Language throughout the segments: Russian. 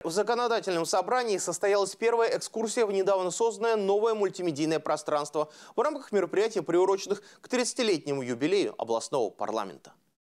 В законодательном собрании состоялась первая экскурсия в недавно созданное новое мультимедийное пространство в рамках мероприятий, приуроченных к 30-летнему юбилею областного парламента.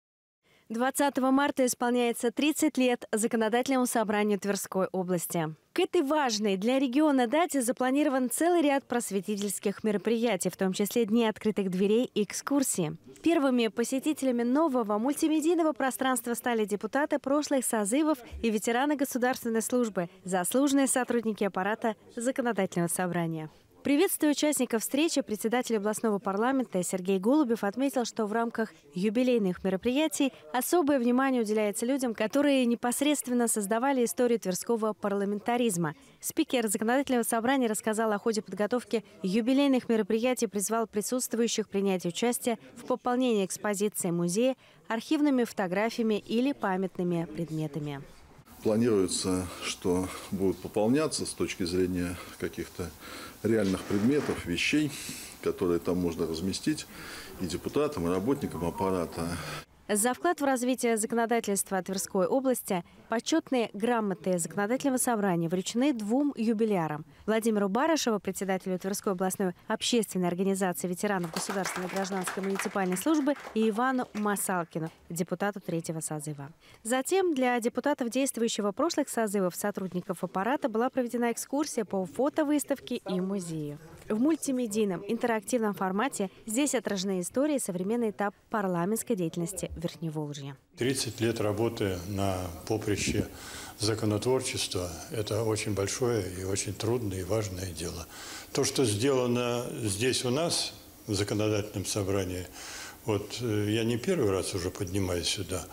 20 марта исполняется 30 лет законодательному собранию Тверской области. К этой важной для региона дате запланирован целый ряд просветительских мероприятий, в том числе дни открытых дверей и экскурсии. Первыми посетителями нового мультимедийного пространства стали депутаты прошлых созывов и ветераны государственной службы, заслуженные сотрудники аппарата законодательного собрания. Приветствуя участников встречи, председатель областного парламента Сергей Голубев отметил, что в рамках юбилейных мероприятий особое внимание уделяется людям, которые непосредственно создавали историю тверского парламентаризма. Спикер законодательного собрания рассказал о ходе подготовки юбилейных мероприятий, призвал присутствующих принять участие в пополнении экспозиции музея архивными фотографиями или памятными предметами. Планируется, что будут пополняться с точки зрения каких-то реальных предметов, вещей, которые там можно разместить и депутатам, и работникам аппарата. За вклад в развитие законодательства Тверской области почетные грамоты законодательного собрания вручены двум юбилярам – Владимиру Барышеву, председателю Тверской областной общественной организации ветеранов государственной гражданской муниципальной службы, и Ивану Масалкину, депутату 3-го созыва. Затем для депутатов действующего прошлых созывов сотрудников аппарата была проведена экскурсия по фотовыставке и музею. В мультимедийном интерактивном формате здесь отражены истории и современный этап парламентской деятельности Верхневолжья. 30 лет работы на поприще законотворчества – это очень большое и очень трудное и важное дело. То, что сделано здесь у нас, в законодательном собрании, вот я не первый раз уже поднимаюсь сюда,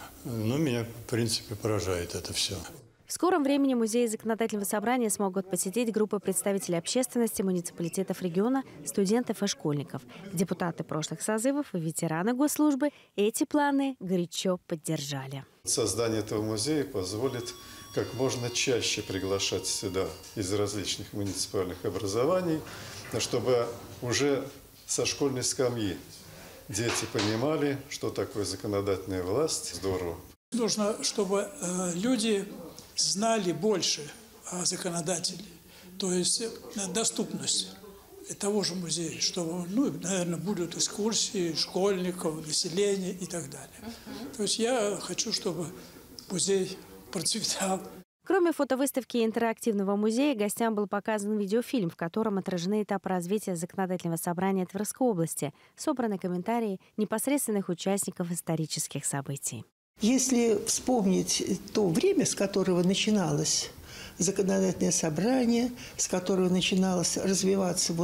но меня, в принципе, поражает это все. В скором времени музей законодательного собрания смогут посетить группы представителей общественности, муниципалитетов региона, студентов и школьников. Депутаты прошлых созывов и ветераны госслужбы эти планы горячо поддержали. Создание этого музея позволит как можно чаще приглашать сюда из различных муниципальных образований, чтобы уже со школьной скамьи дети понимали, что такое законодательная власть. Здорово. Нужно, чтобы люди знали больше о законодателе, то есть доступность того же музея, что, наверное, будут экскурсии школьников, населения и так далее. То есть я хочу, чтобы музей процветал. Кроме фотовыставки и интерактивного музея, гостям был показан видеофильм, в котором отражены этапы развития законодательного собрания Тверской области, собраны комментарии непосредственных участников исторических событий. Если вспомнить то время, с которого начиналось законодательное собрание, с которого начиналась развиваться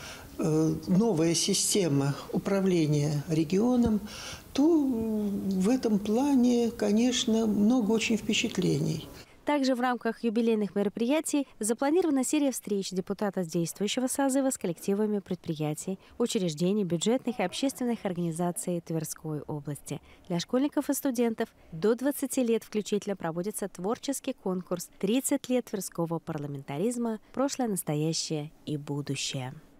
новая система управления регионом, то в этом плане, конечно, много очень впечатлений. Также в рамках юбилейных мероприятий запланирована серия встреч депутатов действующего созыва с коллективами предприятий, учреждений, бюджетных и общественных организаций Тверской области. Для школьников и студентов до 20 лет включительно проводится творческий конкурс «30 лет тверского парламентаризма. Прошлое, настоящее и будущее».